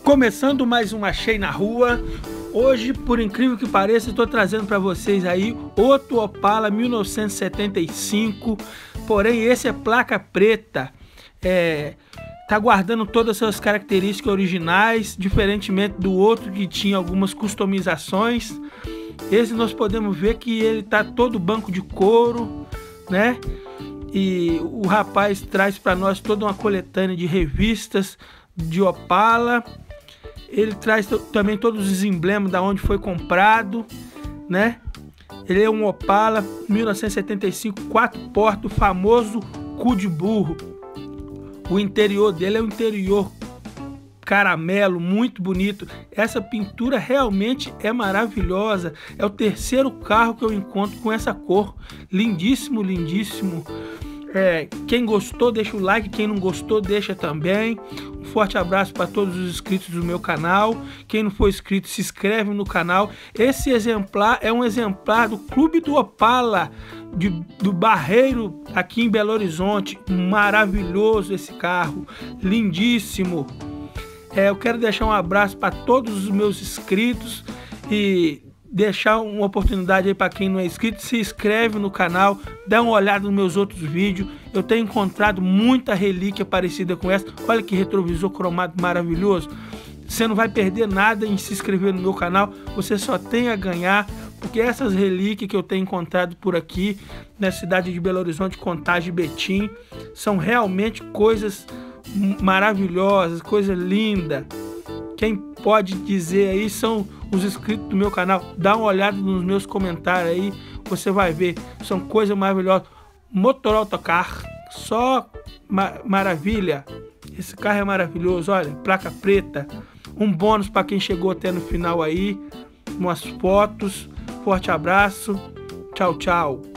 Começando mais um Achei na Rua. Hoje, por incrível que pareça, estou trazendo para vocês aí outro Opala 1975. Porém, esse é placa preta. Tá guardando todas as suas características originais, diferentemente do outro que tinha algumas customizações. Esse nós podemos ver que ele tá todo banco de couro, né? E o rapaz traz para nós toda uma coletânea de revistas de Opala. Ele traz também todos os emblemas da onde foi comprado, né? Ele é um Opala 1975 4 portas, o famoso cu de burro. O interior dele é um interior caramelo, muito bonito. Essa pintura realmente é maravilhosa. É o terceiro carro que eu encontro com essa cor. Lindíssimo, lindíssimo. Quem gostou, deixa o like. Quem não gostou, deixa também. Um forte abraço para todos os inscritos do meu canal. Quem não for inscrito, se inscreve no canal. Esse exemplar é um exemplar do Clube do Opala, do Barreiro, aqui em Belo Horizonte. Maravilhoso esse carro, lindíssimo. Eu quero deixar um abraço para todos os meus inscritos e deixar uma oportunidade aí para quem não é inscrito, se inscreve no canal, dá uma olhada nos meus outros vídeos. Eu tenho encontrado muita relíquia parecida com essa. Olha que retrovisor cromado maravilhoso. Você não vai perder nada em se inscrever no meu canal, você só tem a ganhar, porque essas relíquias que eu tenho encontrado por aqui, na cidade de Belo Horizonte, Contagem e Betim, são realmente coisas maravilhosas, coisa linda. Quem pode dizer aí são os inscritos do meu canal. Dá uma olhada nos meus comentários aí, você vai ver, são coisas maravilhosas. Motor Autocar, só maravilha. Esse carro é maravilhoso, olha, placa preta. Um bônus para quem chegou até no final aí, umas fotos. Forte abraço, tchau, tchau.